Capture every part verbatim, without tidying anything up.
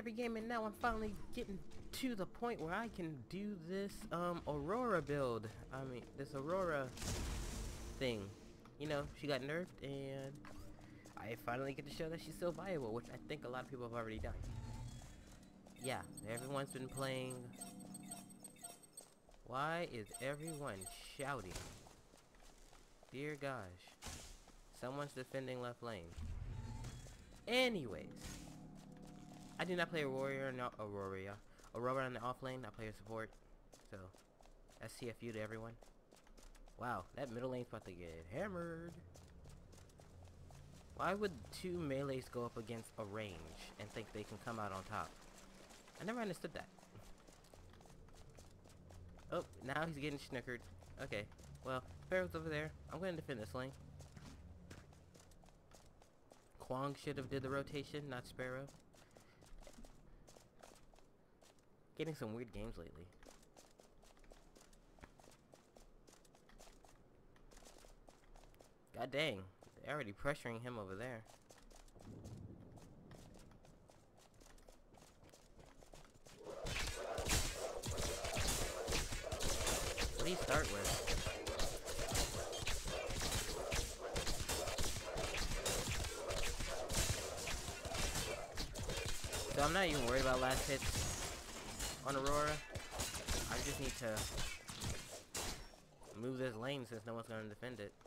every game, and now I'm finally getting to the point where I can do this um Aurora build. I mean, this Aurora thing. You know, she got nerfed, and I finally get to show that she's still viable, which I think a lot of people have already done. Yeah, everyone's been playing. Why is everyone shouting? Dear gosh. Someone's defending left lane. Anyways. I do not play Aurora, no, Aurora. Aurora on the off lane, I play a support. So, that's C F U to everyone. Wow, that middle lane's about to get hammered. Why would two melees go up against a range and think they can come out on top? I never understood that. Oh, now he's getting snookered. Okay, well, Sparrow's over there. I'm going to defend this lane. Kwang should have did the rotation, not Sparrow. Getting some weird games lately. God dang, they're already pressuring him over there. What do you start with? So I'm not even worried about last hits on Aurora. I just need to move this lane since no one's going to defend it.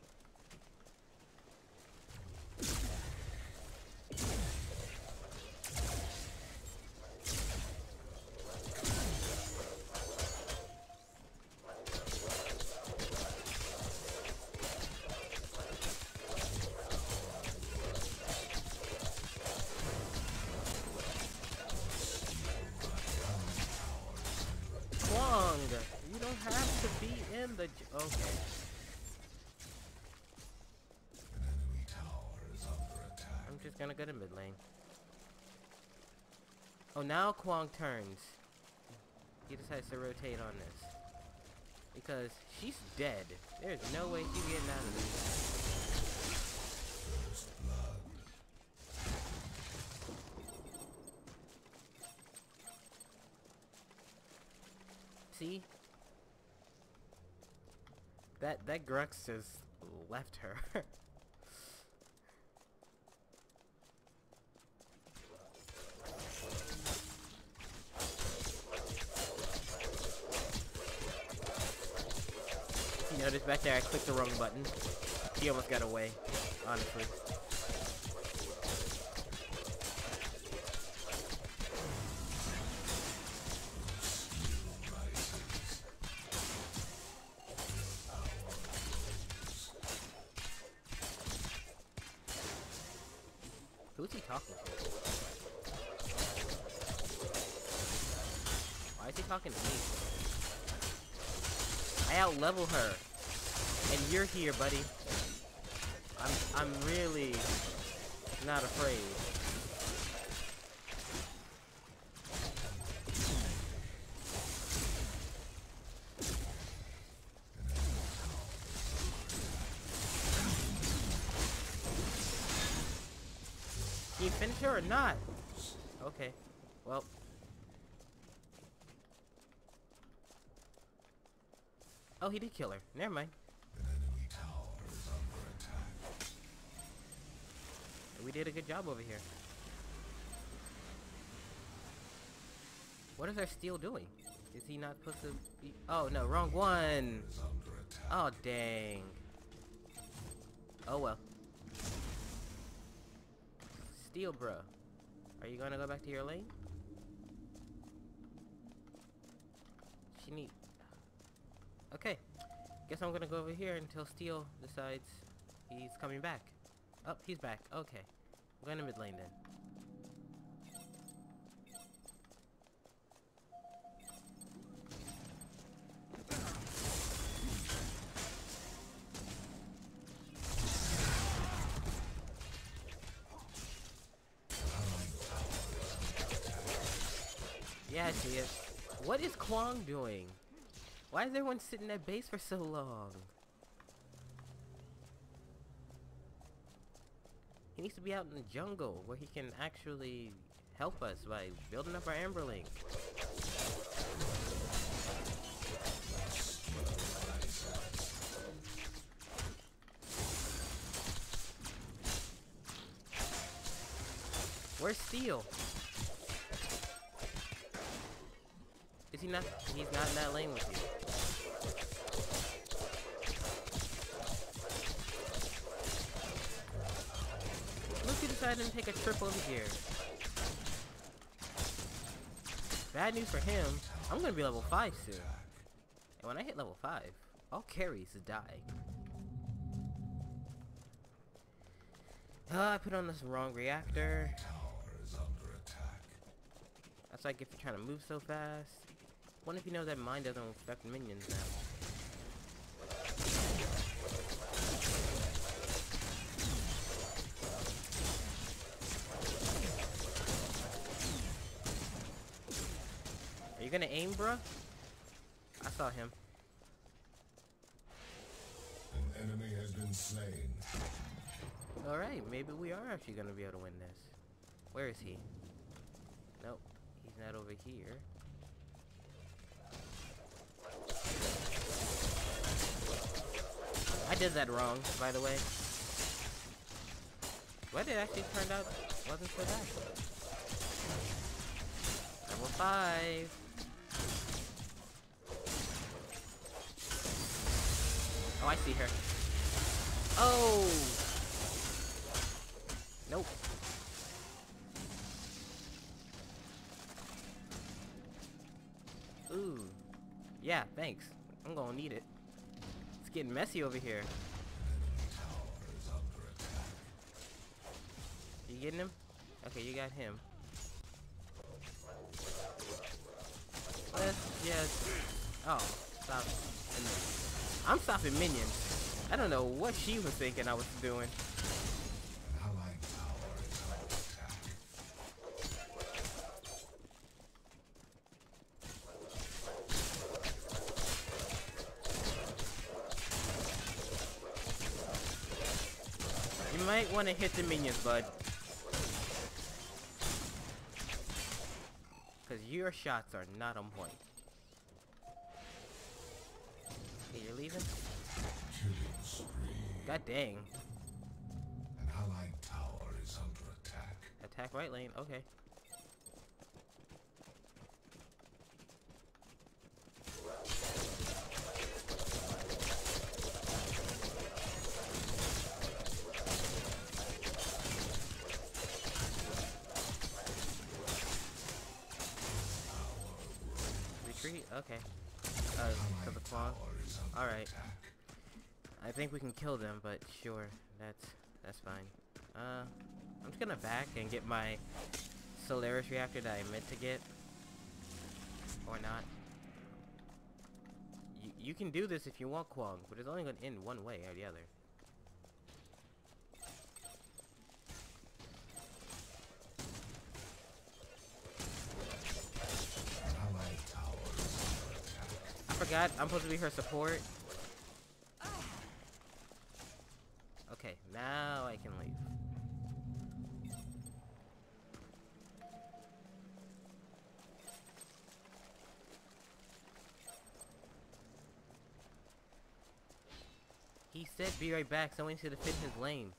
You don't have to be in the j okay. An enemy tower is under attack. I'm just gonna go to mid lane. Oh, now Kwang turns. He decides to rotate on this. Because she's dead. There's no way she's getting out of this. First blood. See? That that Grux just left her. You notice back there I clicked the wrong button. He almost got away, honestly. Who's he talking to? Why is he talking to me? I out level her, and you're here, buddy. I'm I'm really not afraid. Can you finish her or not? Okay. Well. Oh, he did kill her. Never mind. An enemy tower is under attack. We did a good job over here. What is our steel doing? Is he not supposed to be? Oh no, wrong one. Is under attack. Oh dang. Oh well. Steel, bro. Are you gonna go back to your lane? She need. Okay. Guess I'm gonna go over here until Steel decides he's coming back. Oh, he's back. Okay. I'm going to mid lane then. Yeah, I see it. What is Kwang doing? Why is everyone sitting at base for so long? He needs to be out in the jungle where he can actually help us by building up our Amberlink. Where's Steel? Is he not? He's not in that lane with you. Look who decided to take a trip over here. Bad news for him. I'm gonna be level five soon. And when I hit level five, all carries die. Uh, I put on this wrong reactor. That's like if you're trying to move so fast. What if you know that mine doesn't affect minions now? Are you gonna aim, bruh? I saw him. An enemy has been slain. Alright, maybe we are actually gonna be able to win this. Where is he? Nope, he's not over here. I did that wrong, by the way. But it actually turned out wasn't so bad. Level five. Oh, I see her. Oh! Nope. Ooh. Yeah, thanks. I'm gonna need it. It's getting messy over here. You getting him? Okay, you got him. Let's just... Oh, stop. I'm stopping minions. I don't know what she was thinking I was doing. You might want to hit the minions, bud. Because your shots are not on point. Okay, you're leaving? God dang. An allied tower is under attack. Attack right lane, okay. Retreat? Okay. Uh, to the spawn? Alright. I think we can kill them, but sure, that's that's fine. Uh, I'm just gonna back and get my Solaris reactor that I meant to get, or not. You you can do this if you want, Kwong, but it's only gonna end one way or the other. I forgot I'm supposed to be her support. Okay, now I can leave. He said be right back, so I went to fit his lane.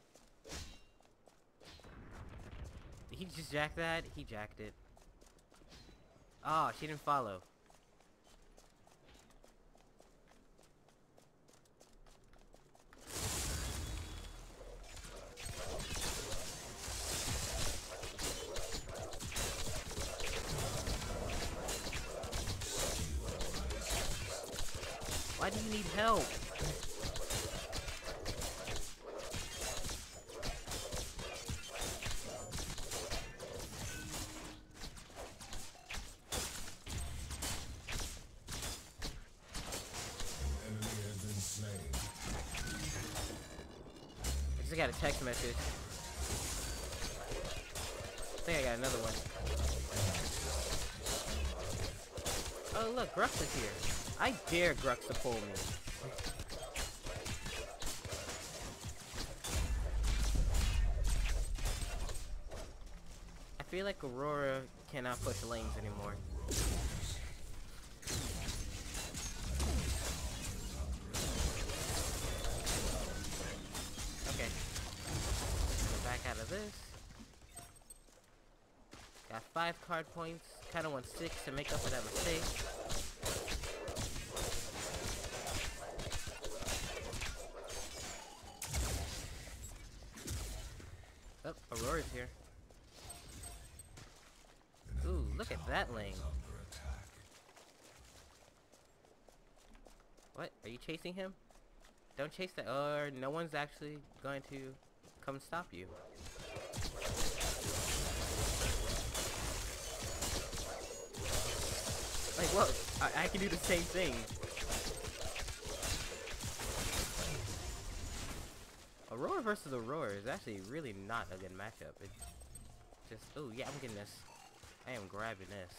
Did he just jack that? He jacked it. Oh, she didn't follow. Why do you need help? I just got a text message. I think I got another one. Oh look, Grux is here. I dare Grux to pull me. I feel like Aurora cannot push lanes anymore. Okay. Get back out of this. Got five card points. Kind of want six to make up for that mistake. Oh, Aurora's here. Ooh, look at that lane. What? Are you chasing him? Don't chase that, or no one's actually going to come stop you. Like, whoa, I, I can do the same thing. Aurora versus Aurora is actually really not a good matchup. It just, oh yeah, I'm getting this. I am grabbing this.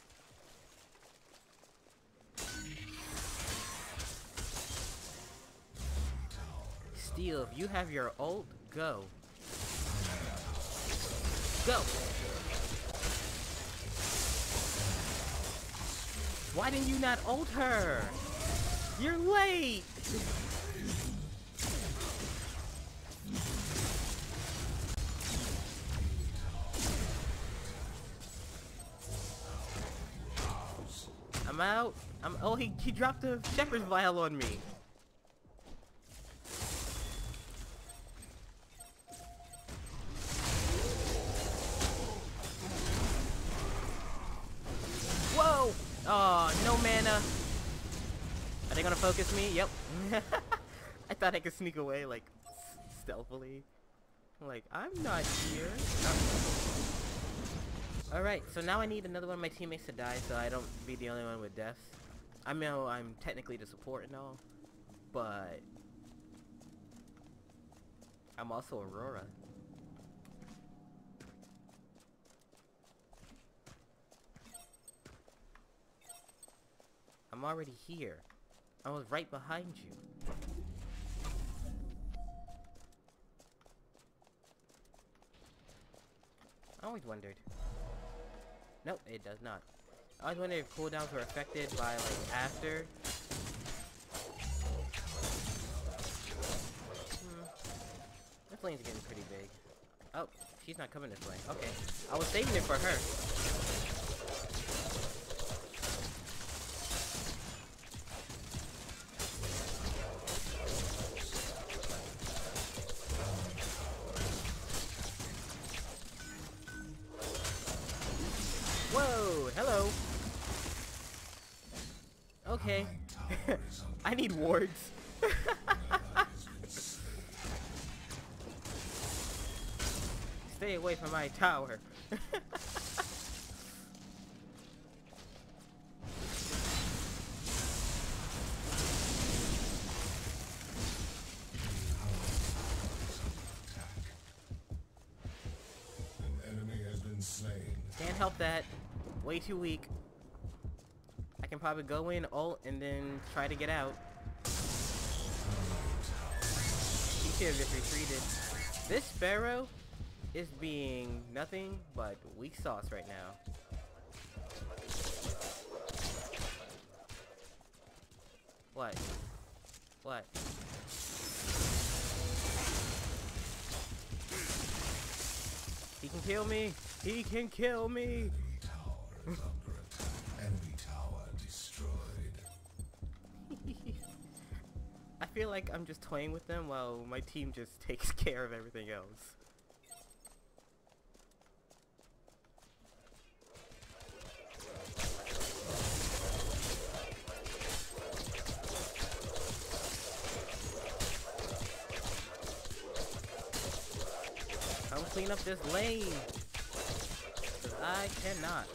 Steel, if you have your ult, go. Go! Why didn't you not ult her? You're late! I'm out. I'm. Oh, he he dropped a Shepherd's Vial on me. Whoa! Oh, no mana. Are they gonna focus me? Yep. I thought I could sneak away like stealthily. Like, I'm not here. Alright, so now I need another one of my teammates to die so I don't be the only one with deaths. I know I'm technically the support and all, but I'm also Aurora. I'm already here. I was right behind you. I always wondered. Nope, it does not. I always wondered if cooldowns were affected by, like, after. Hmm. This lane's getting pretty big. Oh, she's not coming this way. Okay. I was saving it for her. Whoa, hello. Okay. I need wards. Stay away from my tower. An enemy has been slain. Can't help that. Way too weak. I can probably go in, ult, and then try to get out. He should have just retreated. This Sparrow is being nothing but weak sauce right now. What? What? He can kill me! He can kill me! Enemy tower is under attack. Enemy tower destroyed. I feel like I'm just toying with them while my team just takes care of everything else. Come clean up this lane! Cause I cannot.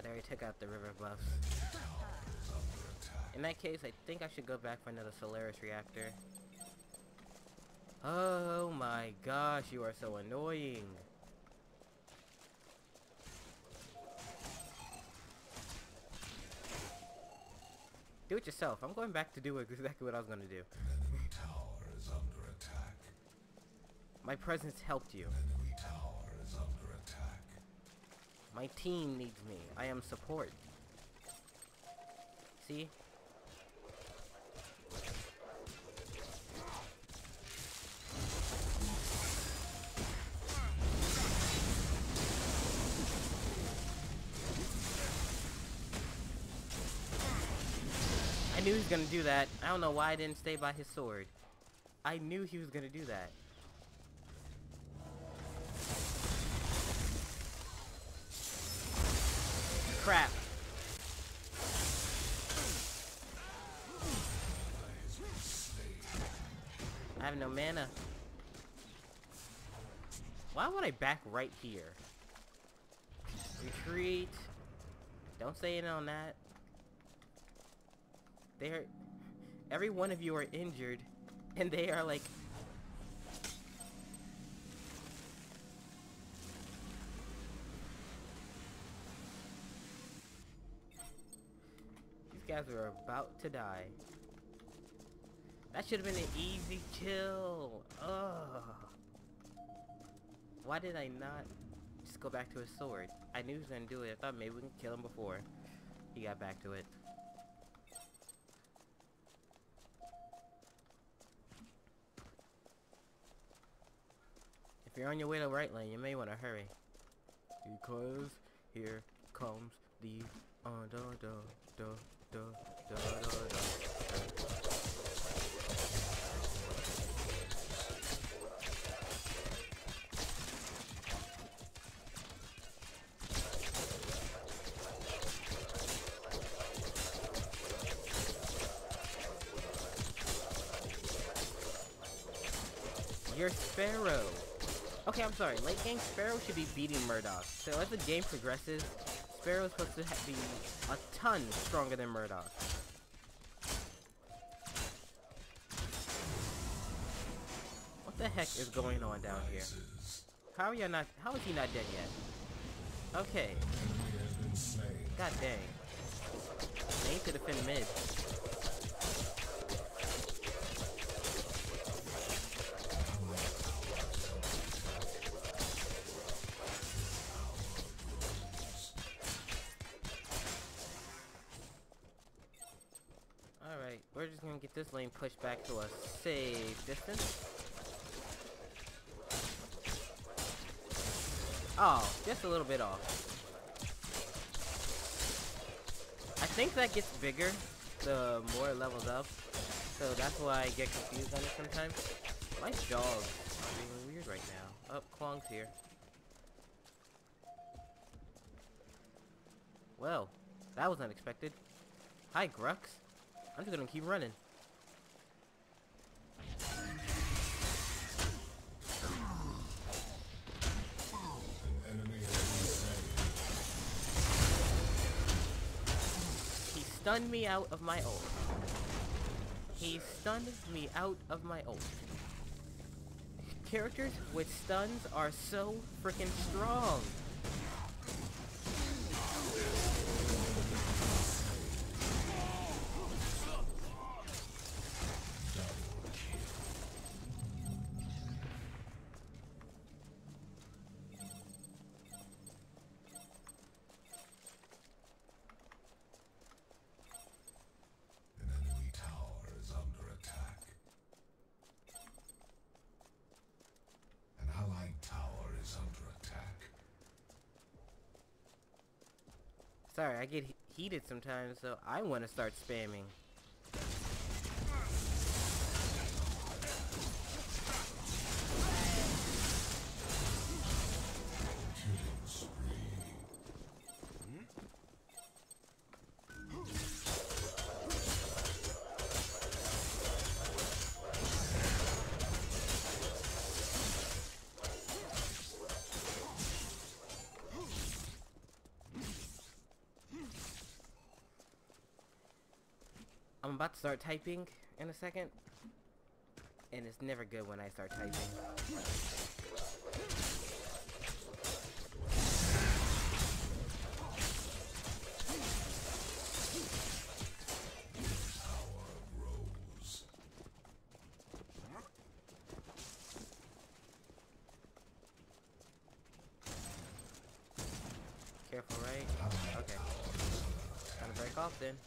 I already took out the river buffs. In that case, I think I should go back for another Solaris reactor. Oh my gosh, you are so annoying. Do it yourself. I'm going back to do exactly what I was going to do. Enemy tower is under attack. My presence helped you. Enemy tower is under attack. My team needs me. I am support. See? I knew he was gonna do that. I don't know why I didn't stay by his sword. I knew he was gonna do that. Crap. I have no mana. Why would I back right here? Retreat. Don't say it on that. They're... Every one of you are injured. And they are like... These guys are about to die. That should have been an easy kill. Ugh. Why did I not just go back to his sword? I knew he was gonna do it. I thought maybe we can kill him before he got back to it. If you're on your way to right lane, you may want to hurry. Because here comes the uh, da da da da da da da. Your Sparrow. Okay, I'm sorry. Late game Sparrow should be beating Murdoch. So as the game progresses, Sparrow is supposed to ha be a ton stronger than Murdoch. What the heck is going on down here? How are you not? How is he not dead yet? Okay. God dang. They need to defend mid. Alright, we're just gonna get this lane pushed back to a safe distance. Oh, just a little bit off. I think that gets bigger the more it levels up. So that's why I get confused on it sometimes. My dog's being weird right now. Oh, Kwong's here. Well, that was unexpected. Hi, Grux. I'm just gonna keep running. He stunned me out of my ult. He stunned me out of my ult. Characters with stuns are so freaking strong. Sorry, I get he heated sometimes, so I want to start spamming. I'm about to start typing in a second, and it's never good when I start typing. Careful, right? Okay. Time to break off then.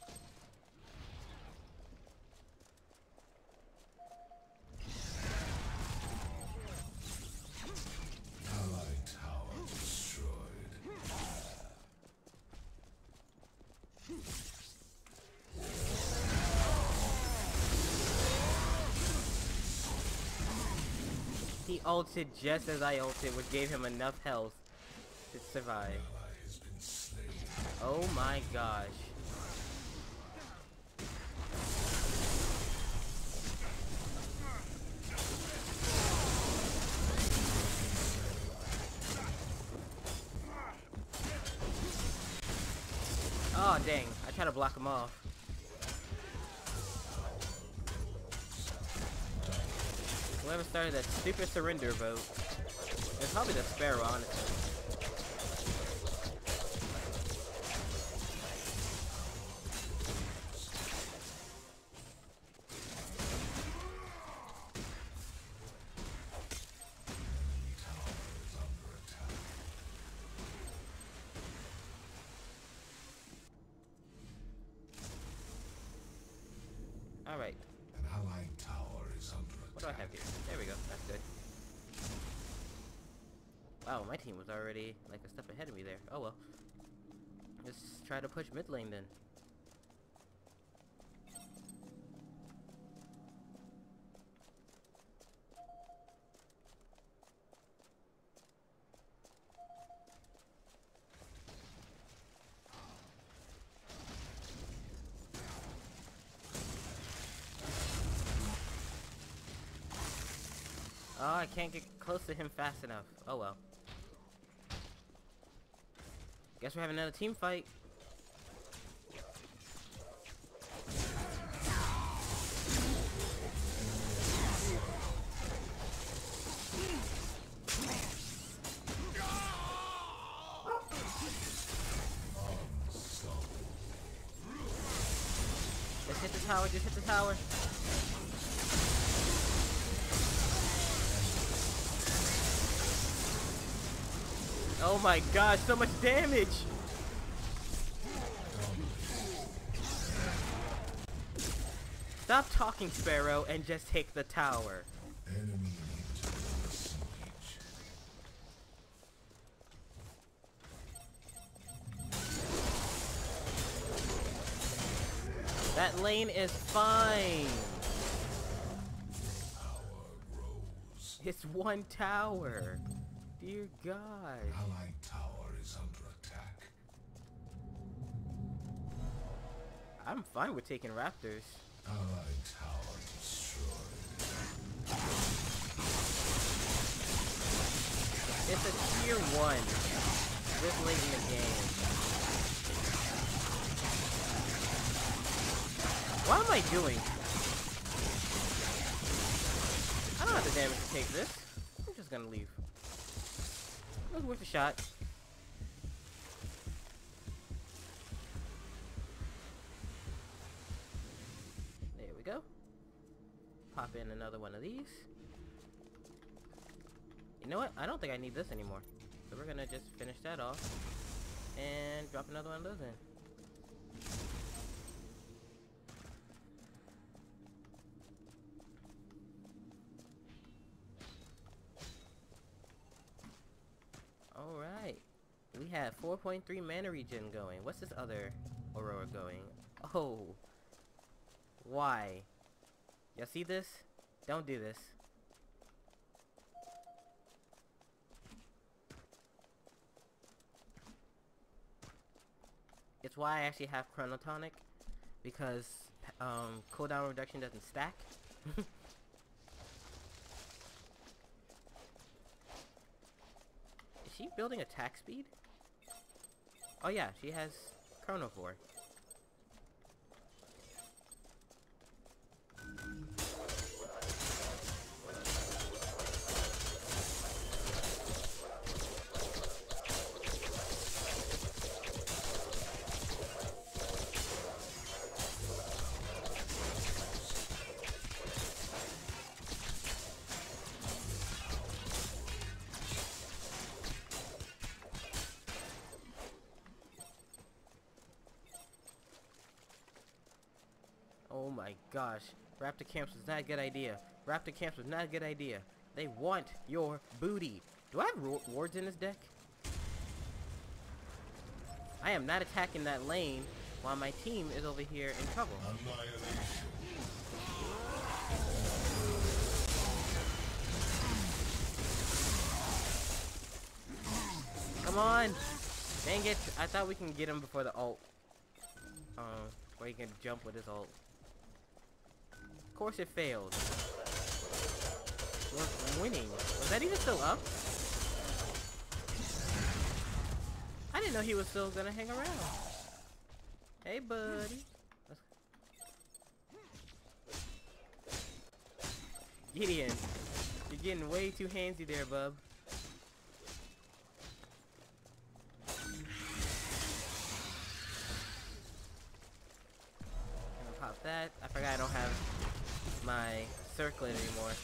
Allied tower destroyed. He ulted just as I ulted, which gave him enough health to survive. Ally has been slain. Oh my gosh. Oh dang, I tried to block him off. Whoever started that stupid surrender vote. It's probably the Sparrow, honestly. Alright. An allied tower is under attack. What do I have here? There we go. That's good. Wow, my team was already like a step ahead of me there. Oh well. Let's try to push mid lane then. Oh, I can't get close to him fast enough. Oh well. Guess we're having another team fight. Just hit the tower, just hit the tower. Oh my gosh, so much damage! Stop talking, Sparrow, and just take the tower. Enemy into siege. That lane is fine. Tower grows. It's one tower. Dear God. Allied tower is under attack. I'm fine with taking Raptors. Allied tower destroyed. It's a tier one. This late in the game. What am I doing? I don't have the damage to take this. I'm just gonna leave. It was worth a shot. There we go. Pop in another one of these. You know what? I don't think I need this anymore. So we're gonna just finish that off and drop another one of those in. Alright. We have four point three mana regen going. What's this other Aurora going? Oh. Why? Y'all see this? Don't do this. It's why I actually have Chronotonic, because um, cooldown reduction doesn't stack. Is she building attack speed? Oh yeah, she has Chronovore. my gosh. Raptor camps was not a good idea. Raptor camps was not a good idea. They want your booty. Do I have wards in this deck? I am not attacking that lane while my team is over here in trouble. Come on! Dang it! I thought we can get him before the ult. Um, where he can jump with his ult. Of course it failed. We're winning. Was that even still up? I didn't know he was still gonna hang around. Hey, buddy. Gideon, you're getting way too handsy there, bub. Gonna pop that. I forgot I don't have my circlet anymore.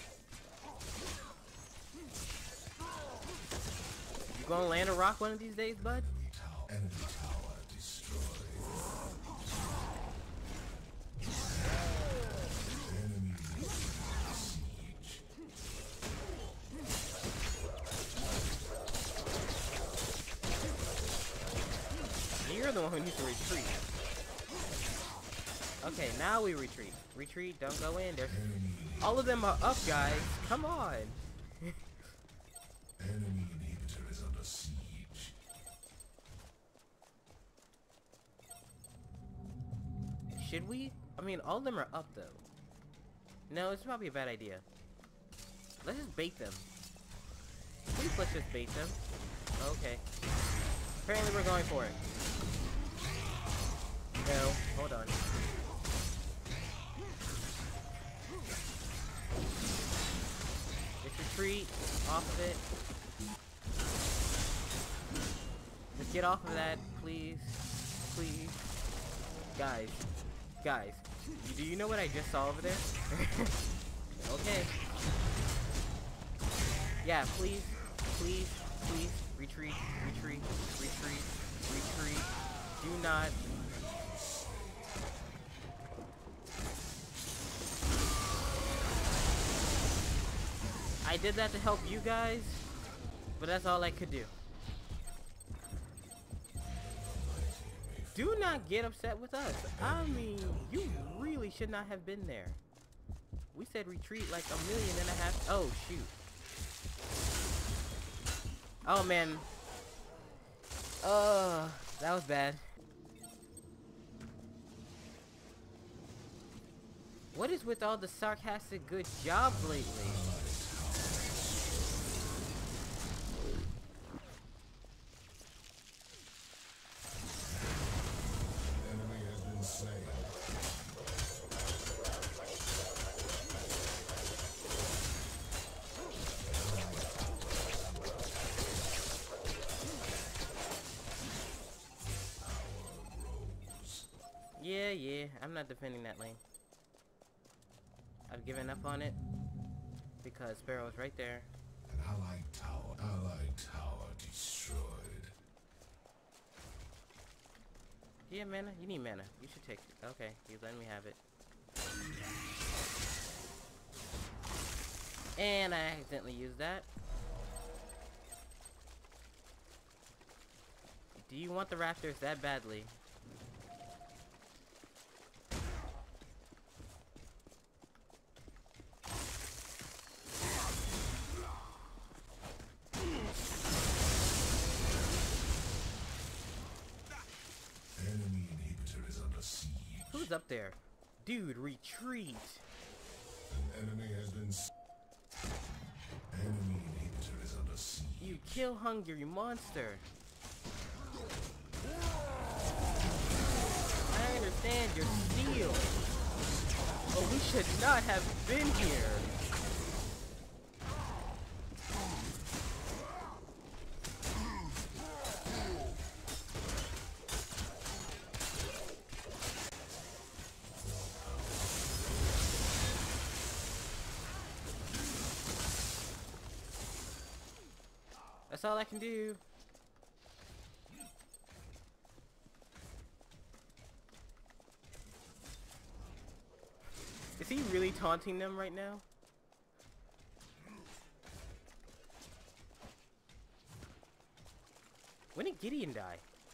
You gonna land a rock one of these days, bud? Enemy tower destroyed. Enemy siege. You're the one who needs to retreat. Okay, now we retreat. Retreat, don't go in. There's all of them are up, guys. Come on. Enemy inhibitor is under siege. Should we? I mean, all of them are up, though. No, it's probably a bad idea. Let's just bait them. Please, let's just bait them. Okay. Apparently, we're going for it. No, hold on. Just retreat off of it. Just get off of that, please. Please. Guys. Guys. Do you know what I just saw over there? Okay. Yeah, please. Please. Please. Retreat. Retreat. Retreat. Retreat. Do not. I did that to help you guys, but that's all I could do. Do not get upset with us. I mean, you really should not have been there. We said retreat like a million and a half. Oh, shoot. Oh, man. Uh, that was bad. What is with all the sarcastic good jobs lately? Yeah, yeah, I'm not defending that lane. I've given up on it because Sparrow's right there. An allied tower, allied tower destroyed. Yeah, mana? You need mana. You should take it. Okay, you let me have it. And I accidentally used that. Do you want the Raptors that badly? Who's up there? Dude, retreat! An enemy has been s enemy inhibitor is under siege. You kill hungry monster! I understand your steel! But we should not have been here! That's all I can do. literally taunting them right now? When did Gideon die?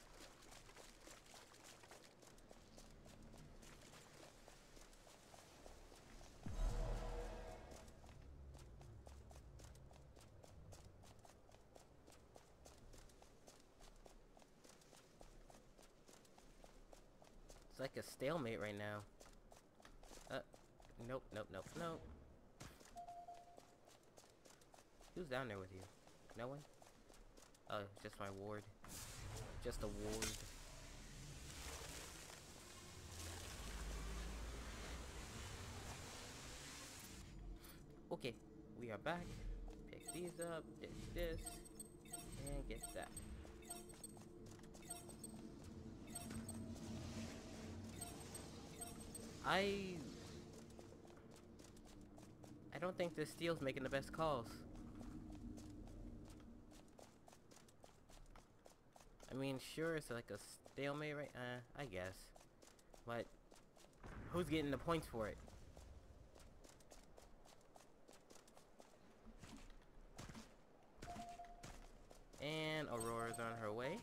It's like a stalemate right now. Uh, nope, nope, nope, nope. Who's down there with you? No one? Oh, just my ward. Just a ward. Okay, we are back. Pick these up, this, this, and get that. I... I don't think this steel's making the best calls. I mean, sure, it's like a stalemate, right? Uh, I guess. But, who's getting the points for it? And Aurora's on her way.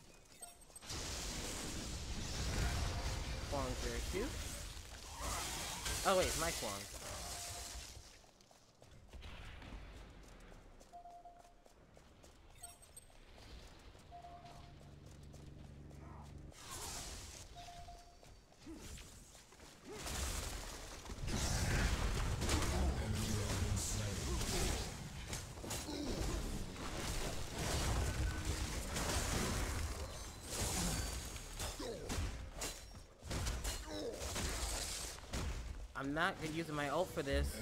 Kwang's there too. Oh wait, my Kwang. I'm not using my ult for this.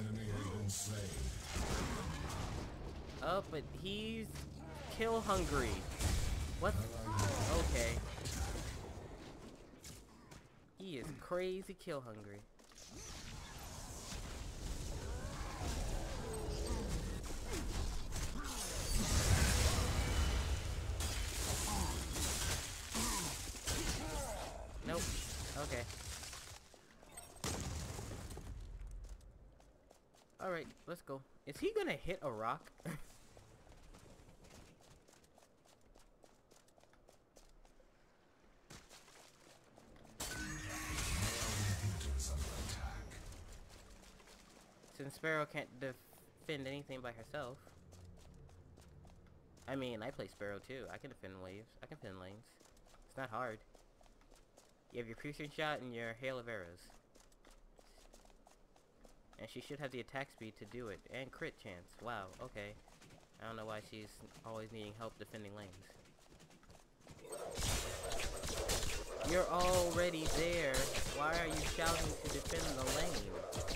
Oh, but he's kill hungry. What? Okay. He is crazy kill hungry. Nope. Okay. Alright, let's go. Is he gonna hit a rock? Since Sparrow can't defend anything by herself. I mean, I play Sparrow too. I can defend waves. I can defend lanes. It's not hard. You have your piercing shot and your hail of arrows. And she should have the attack speed to do it. And crit chance. Wow, okay. I don't know why she's always needing help defending lanes. You're already there. Why are you shouting to defend the lane?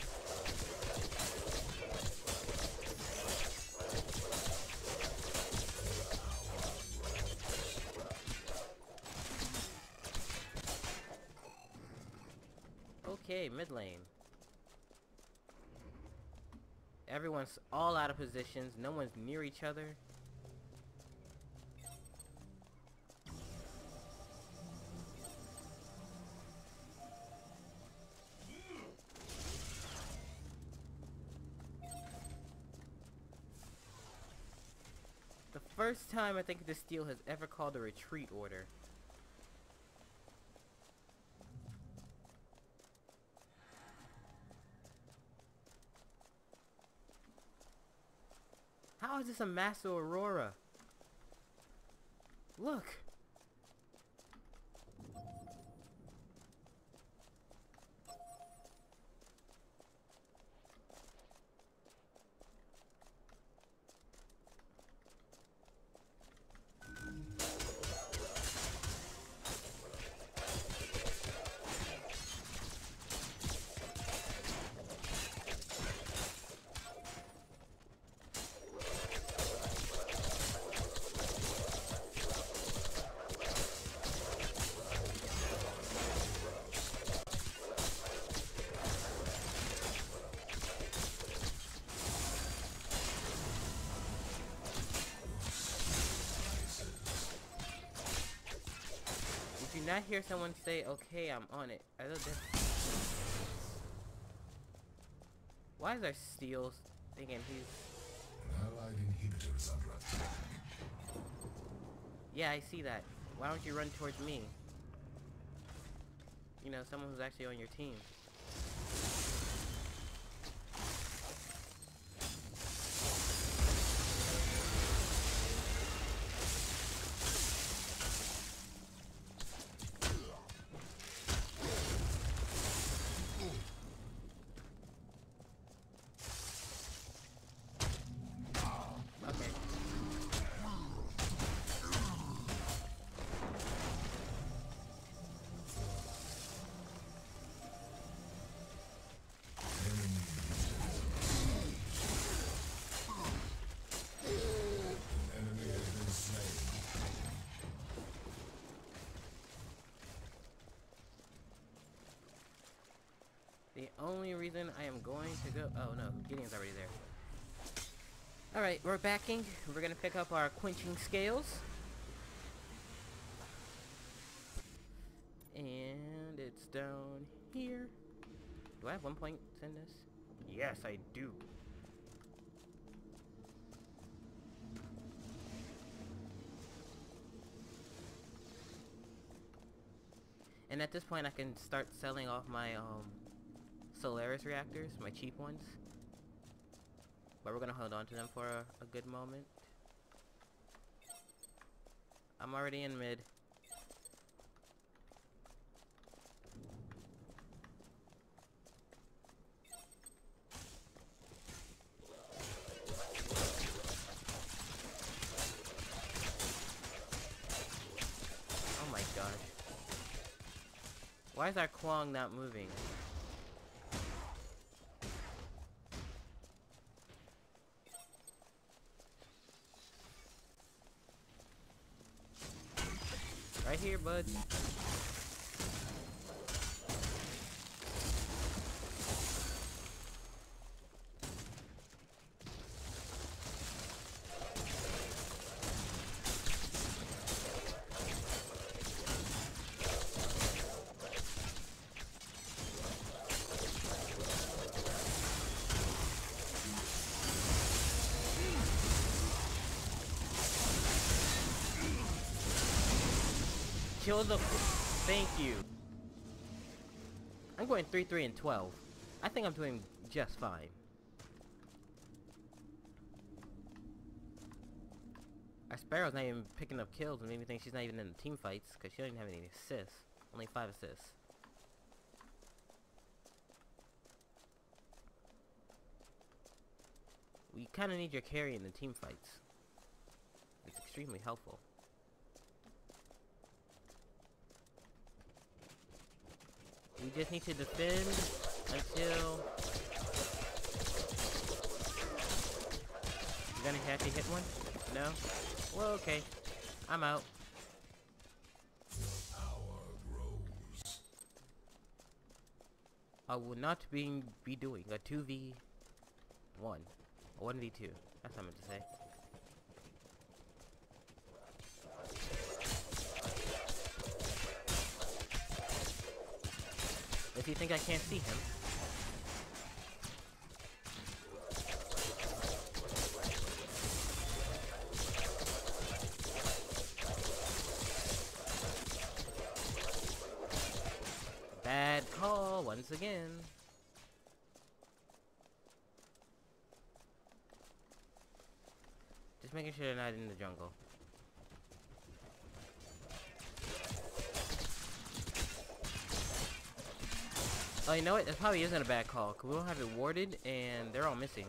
Okay, mid lane. Everyone's all out of positions. No one's near each other. The first time I think this steel has ever called a retreat order. How is this a Master Aurora? Look! Do not hear someone say, okay, I'm on it. I don't Why is our Steel thinking he's... An allied inhibitor is under attack. Yeah, I see that. Why don't you run towards me? You know, someone who's actually on your team. The only reason I am going to go... Oh no, Gideon's already there. Alright, we're backing. We're gonna pick up our quenching scales. And it's down here. Do I have one point in this? Yes, I do. And at this point I can start selling off my um Solaris reactors, my cheap ones. But we're gonna hold on to them for a, a good moment. I'm already in mid. Oh my gosh. Why is our Kwong not moving? Right here, bud. Kill the... Thank you. I'm going three, three, and twelve. I think I'm doing just fine. Our Sparrow's not even picking up kills and made me think she's not even in the team fights because she doesn't have any assists. Only five assists. We kind of need your carry in the team fights. It's extremely helpful. We just need to defend until... You're gonna actually hit one? No? Well, okay. I'm out. Your power grows. I will not be, be doing a two v one. A one v two. That's what I meant to say. Does he think I can't see him? Bad call once again. Just making sure they're not in the jungle. Oh, you know what? That probably isn't a bad call, because we don't have it warded, and they're all missing.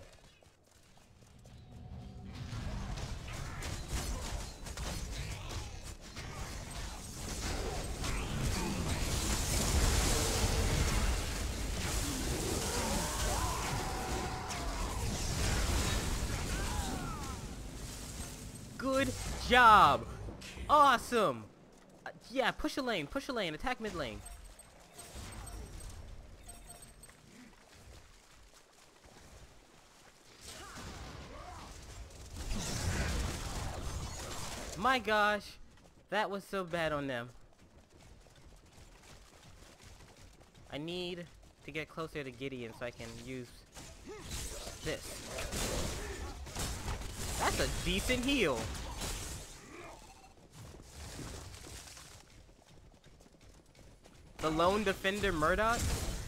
Good job! Awesome! Uh, yeah, push a lane, push a lane, attack mid lane. My gosh, that was so bad on them. I need to get closer to Gideon so I can use This. That's a decent heal. The lone defender Murdoch.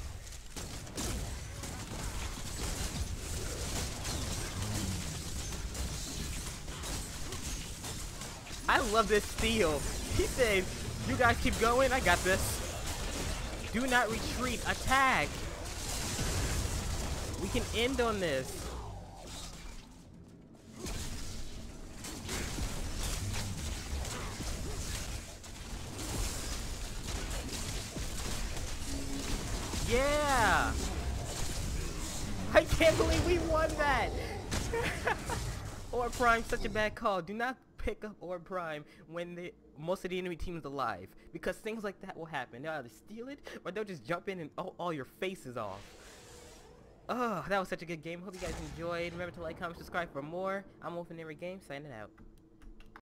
I love this steal. He said, you guys keep going, I got this. Do not retreat, attack. We can end on this. Yeah! I can't believe we won that! Orb Prime, such a bad call. Do not pick up Orb Prime when the most of the enemy team is alive, because things like that will happen. They'll either steal it or they'll just jump in and all, all your faces off. Oh, that was such a good game. Hope you guys enjoyed. Remember to like, comment, subscribe for more. I'm Wolfen Every Game, signing out.